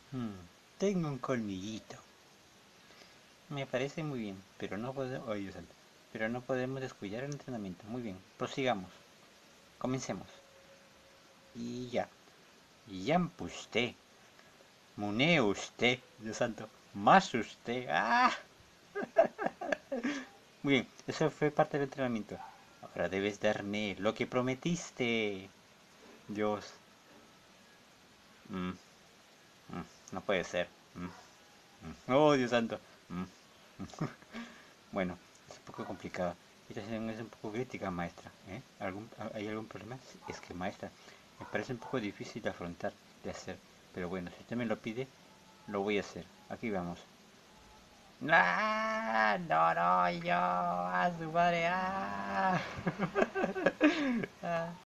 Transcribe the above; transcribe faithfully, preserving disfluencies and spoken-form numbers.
Hmm, tengo un colmillito. Me parece muy bien, pero no podemos... Oye, santo, pero no podemos descuidar el entrenamiento. Muy bien, prosigamos. Comencemos. Y ya. Yamp usted. Munee usted. Dios santo. Más usted. ¡Ah! Muy bien, eso fue parte del entrenamiento. Ahora debes darme lo que prometiste. Dios. Mm, mm, no puede ser. Mm, mm. Oh, Dios santo. Mm. Bueno, es un poco complicado. Esta situación es un poco crítica, maestra. ¿Eh? ¿Algún, ¿Hay algún problema? Sí, es que, maestra, me parece un poco difícil de afrontar, de hacer. Pero bueno, si usted me lo pide, lo voy a hacer. Aquí vamos. ¡Ah! No, no, yo, a su madre, ¡ah!